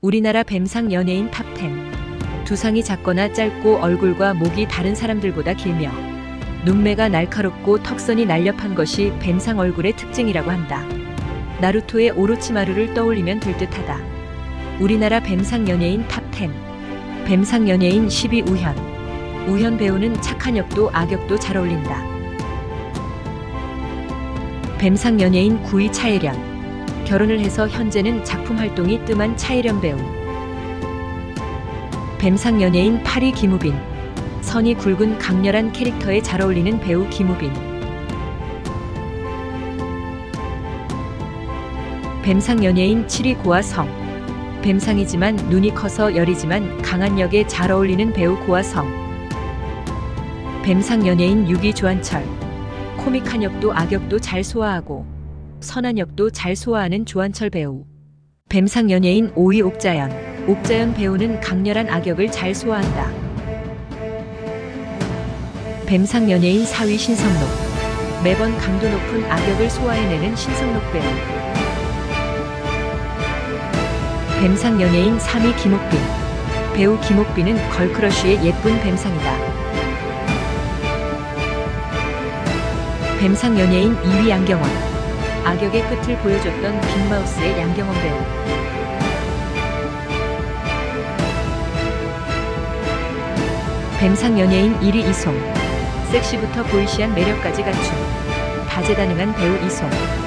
우리나라 뱀상 연예인 탑10. 두상이 작거나 짧고 얼굴과 목이 다른 사람들보다 길며 눈매가 날카롭고 턱선이 날렵한 것이 뱀상 얼굴의 특징이라고 한다. 나루토의 오로치마루를 떠올리면 될 듯하다. 우리나라 뱀상 연예인 탑10. 뱀상 연예인 10위 우현. 우현 배우는 착한 역도 악역도 잘 어울린다. 뱀상 연예인 9위 차예련. 결혼을 해서 현재는 작품 활동이 뜸한 차예련 배우. 뱀상 연예인 8위 김우빈. 선이 굵은 강렬한 캐릭터에 잘 어울리는 배우 김우빈. 뱀상 연예인 7위 고아성. 뱀상이지만 눈이 커서 여리지만 강한 역에 잘 어울리는 배우 고아성. 뱀상 연예인 6위 조한철. 코믹한 역도 악역도 잘 소화하고 선한 역도 잘 소화하는 조한철 배우. 뱀상 연예인 5위 옥자연. 옥자연 배우는 강렬한 악역을 잘 소화한다. 뱀상 연예인 4위 신성록. 매번 강도 높은 악역을 소화해내는 신성록 배우. 뱀상 연예인 3위 김옥빈. 배우 김옥빈은 걸크러쉬의 예쁜 뱀상이다. 뱀상 연예인 2위 양경원. 악역의 끝을 보여줬던 빅마우스의 양경원 배우. 뱀상 연예인 1위 이송. 섹시부터 보이시한 매력까지 갖춘 다재다능한 배우 이송.